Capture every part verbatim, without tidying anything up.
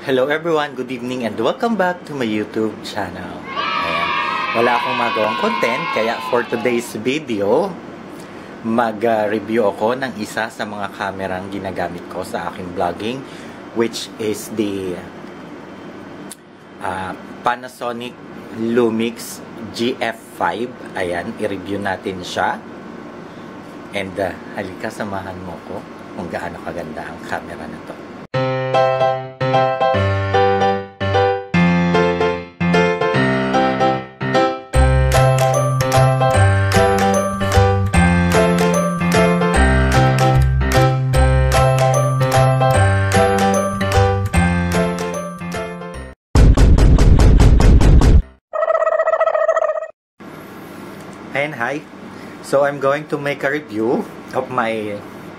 Hello everyone, good evening and welcome back to my YouTube channel. Ayan. Wala akong magawang content, kaya for today's video, mag-review ako ng isa sa mga kamerang ginagamit ko sa aking vlogging, which is the uh, Panasonic Lumix G F five. Ayan, i-review natin siya. And uh, halika, samahan mo ko kung gaano kaganda ang camera na to. And hi, so I'm going to make a review of my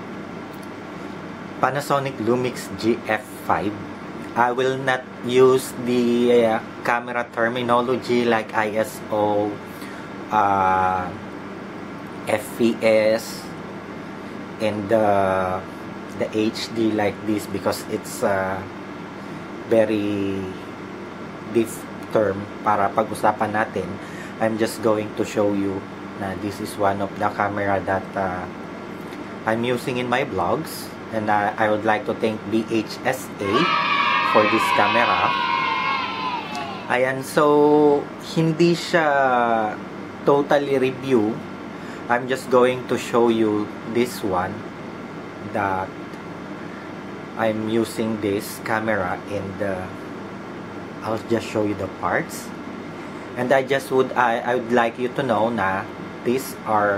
Panasonic Lumix G F five. I will not use the uh, camera terminology like I S O, uh, F P S, and uh, the H D like this because it's a very deep term para pag-usapan natin. I'm just going to show you na this is one of the camera that uh, I'm using in my vlogs, and uh, I would like to thank B H S A for this camera. Ayan, so hindi siya totally review. I'm just going to show you this one that I'm using this camera, and uh, I'll just show you the parts. And I just would I, I would like you to know na these are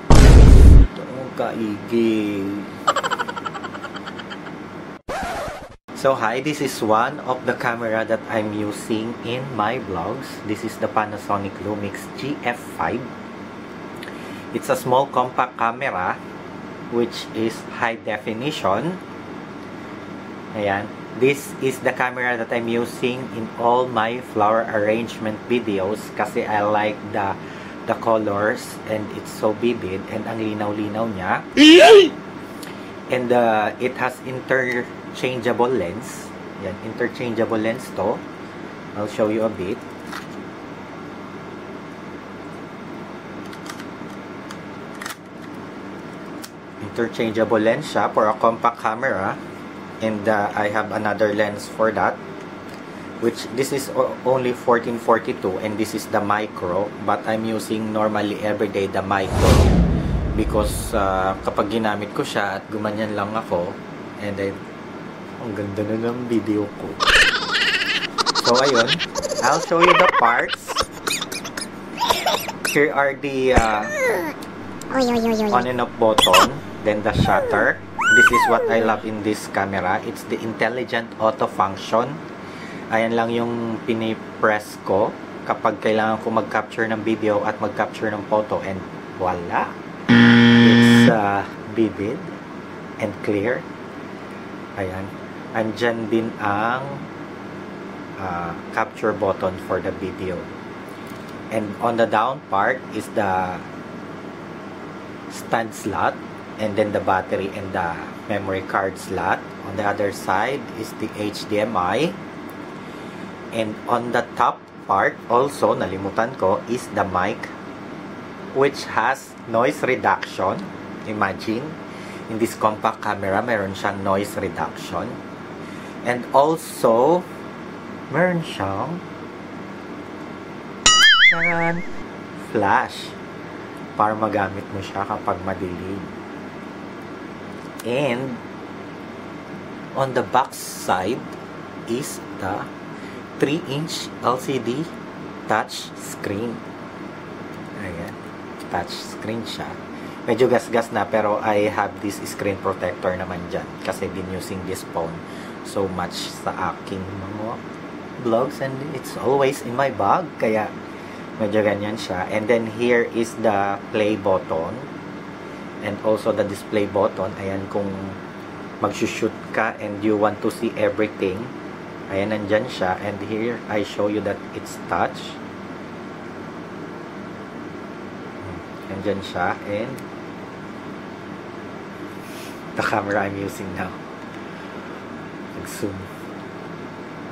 So hi, this is one of the camera that I'm using in my vlogs. This is the Panasonic Lumix G F five. It's a small compact camera which is high definition. Ayan. This is the camera that I'm using in all my flower arrangement videos kasi I like the the colors and it's so vivid and ang linaw-linaw niya. And uh, it has interchangeable lens. Yan, interchangeable lens to. I'll show you a bit. Interchangeable lens siya for a compact camera. And uh, I have another lens for that, which this is only fourteen forty-two, and this is the micro, but I'm using normally everyday the micro because uh, kapag ginamit ko siya at gumanyan lang ako, and then ang ganda na ng video ko. So ayun, I'll show you the parts. Here are the uh, on and off button, then the shutter. This is what I love in this camera. It's the intelligent auto function. Ayan lang yung pinipress ko kapag kailangan ko mag-capture ng video at mag-capture ng photo, and voila! It's uh, vivid and clear. Ayan. Andyan din ang uh, capture button for the video. And on the down part is the stand slot, and then the battery and the memory card slot. On the other side is the H D M I, and on the top part also, nalimutan ko, is the mic, which has noise reduction. Imagine, in this compact camera, meron siyang noise reduction, and also meron siyang charan, flash para magamit mo siya kapag madilim. And on the back side is the three inch L C D touch screen. Ayan, touch screen siya. Medyo gas-gas na, pero I have this screen protector naman dyan kasi been using this phone so much sa aking mga vlogs, and it's always in my bag, kaya medyo ganyan siya. And then here is the play button, and also the display button. Ayan, kung mag-shoot ka and you want to see everything, ayan, nandyan siya. And here I show you that it's touch. Nandyan siya. And the camera I'm using now, nag-zoom.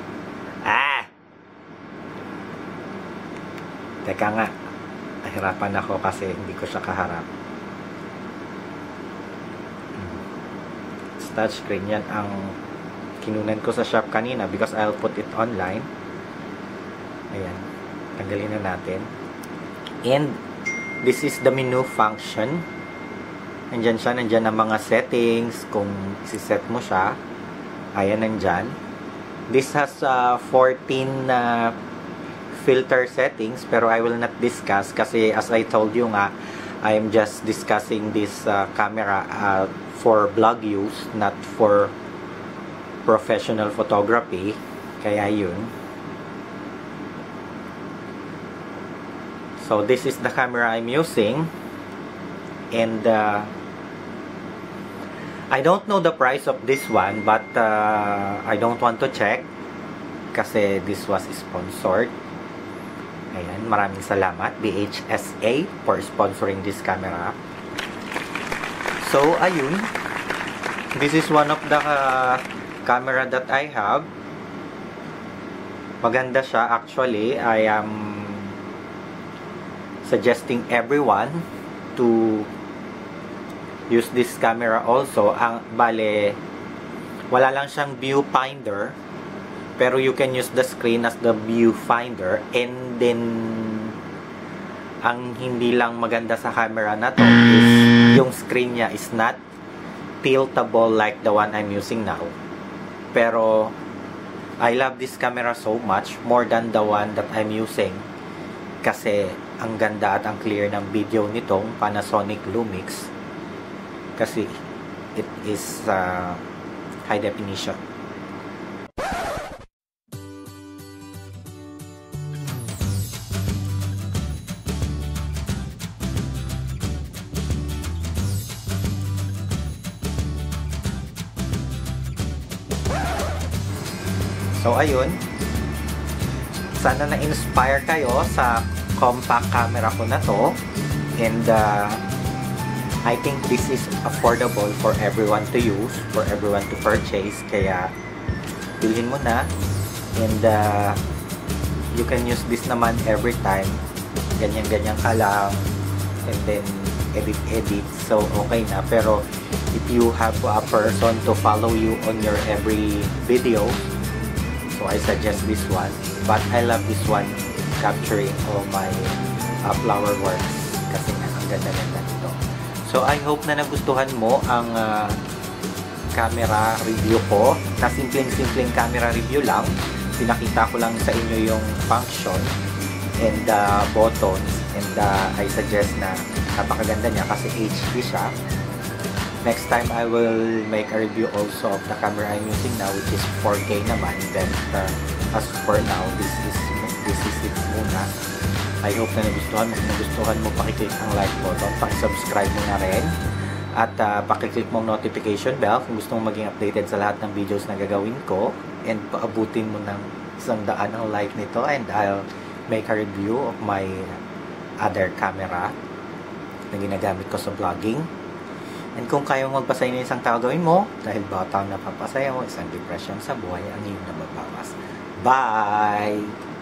Teka nga, nahirapan ako kasi hindi ko siya kaharap. Touchscreen, yan ang kinunan ko sa shop kanina because I'll put it online. Ayan, tanggalin na natin. And this is the menu function. Nandyan siya, nandyan ang mga settings kung isi-set mo siya. Ayan, nandyan. This has uh, fourteen uh, filter settings pero I will not discuss kasi as I told you nga, I am just discussing this uh, camera uh, for vlog use, not for professional photography. Kaya yun. So this is the camera I'm using. And uh, I don't know the price of this one, but uh, I don't want to check kasi this was sponsored. Ayan, maraming salamat B H S A for sponsoring this camera. So, ayun. This is one of the uh, camera that I have. Maganda siya. Actually, I am suggesting everyone to use this camera also. Ang bale, wala lang siyang viewfinder. Pero you can use the screen as the viewfinder. And then, ang hindi lang maganda sa camera na to is yung screen niya is not tiltable like the one I'm using now. Pero I love this camera so much more than the one that I'm using kasi ang ganda at ang clear ng video nitong Panasonic Lumix kasi it is uh, high definition. So, ayun. Sana na-inspire kayo sa compact camera ko na to. And, uh, I think this is affordable for everyone to use, for everyone to purchase. Kaya, bilhin mo na. And, uh, you can use this naman every time. Ganyan-ganyan ka lang. And then, edit-edit. So, okay na. Pero, if you have a person to follow you on your every video, so I suggest this one, but I love this one capturing all my uh, flower works kasi nga ang ganda-ganda nito. So I hope na nagustuhan mo ang uh, camera review ko, na simpleng-simpleng camera review lang. Pinakita ko lang sa inyo yung function and uh, buttons, and uh, I suggest na napakaganda niya kasi H D siya. Next time, I will make a review also of the camera I'm using now, which is four K naman. Then, uh, as for now, this is this is it muna. I hope na nagustuhan mo. Kung nagustuhan mo, pakiclick ang like button, pakisubscribe mo na rin. At uh, pakiclick mo ang notification bell kung gusto mong maging updated sa lahat ng videos na gagawin ko. And paabutin mo ng isang daan ang like nito. And I'll make a review of my other camera na ginagamit ko sa vlogging. And kung kaya mong magpasaya ng isang tao, gawin mo. Dahil bawat taong napapasaya mo, isang depression sa buhay ang iyong nababawas. Bye!